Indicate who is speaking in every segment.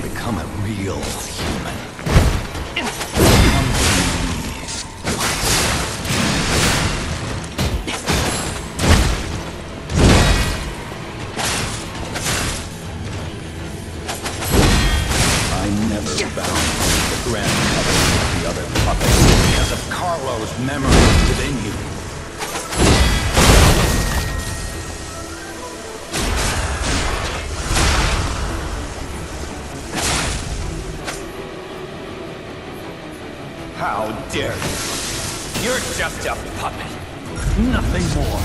Speaker 1: become a real human. I never bound the grand covenant with the other puppets because of Carlo's memories within you. How dare you? You're just a puppet. Nothing more.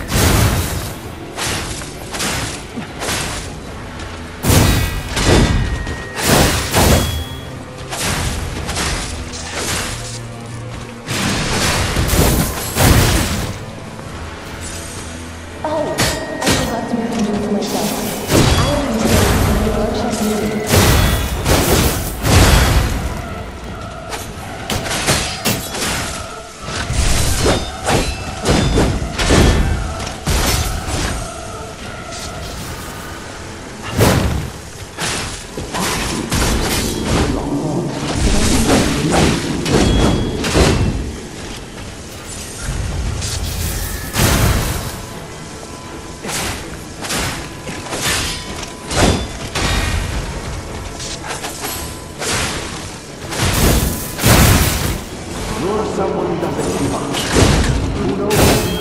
Speaker 2: Oh, I forgot to introduce myself. I am the workshop leader.
Speaker 3: You're someone who doesn't give up. Who knows?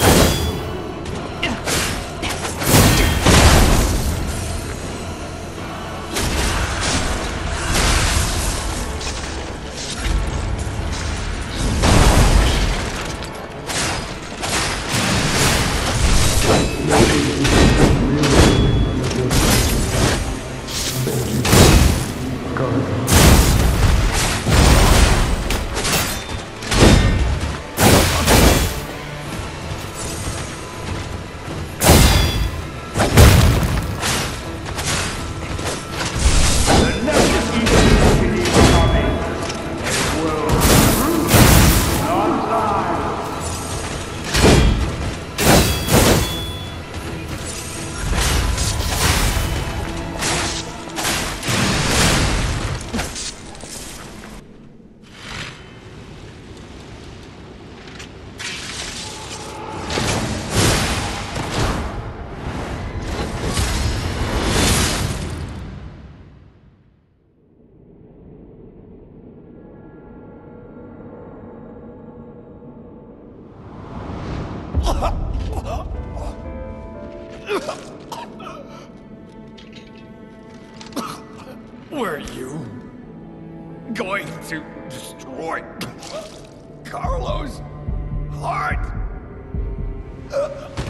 Speaker 1: Were you going to destroy Carlo's heart?